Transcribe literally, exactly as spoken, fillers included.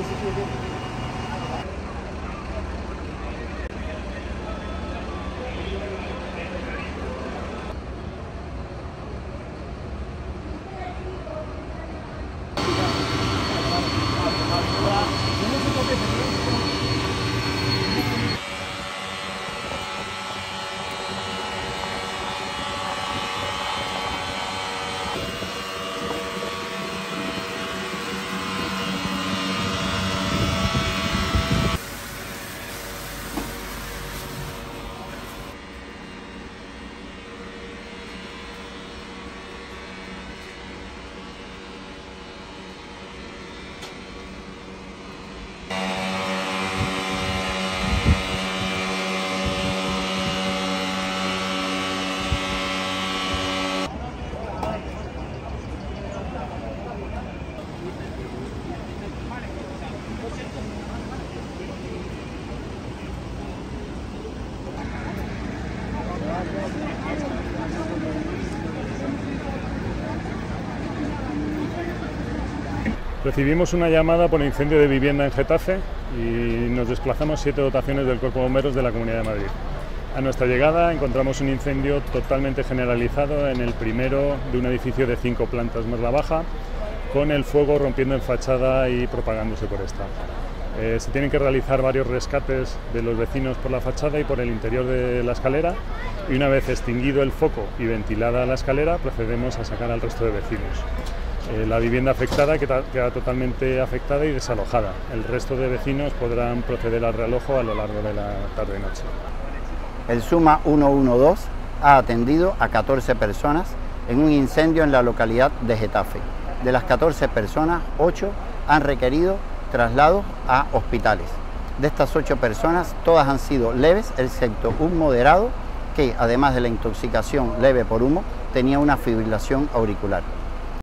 Recibimos una llamada por incendio de vivienda en Getafe y nos desplazamos siete dotaciones del Cuerpo de Bomberos de la Comunidad de Madrid. A nuestra llegada encontramos un incendio totalmente generalizado en el primero de un edificio de cinco plantas más la baja, con el fuego rompiendo en fachada y propagándose por esta. Eh, se tienen que realizar varios rescates de los vecinos por la fachada y por el interior de la escalera, y una vez extinguido el foco y ventilada la escalera procedemos a sacar al resto de vecinos. Eh, la vivienda afectada queda, queda totalmente afectada y desalojada. El resto de vecinos podrán proceder al realojo a lo largo de la tarde-noche. El SUMA ciento doce ha atendido a catorce personas en un incendio en la localidad de Getafe. De las catorce personas, ocho han requerido traslados a hospitales. De estas ocho personas, todas han sido leves, excepto un moderado que, además de la intoxicación leve por humo, tenía una fibrilación auricular.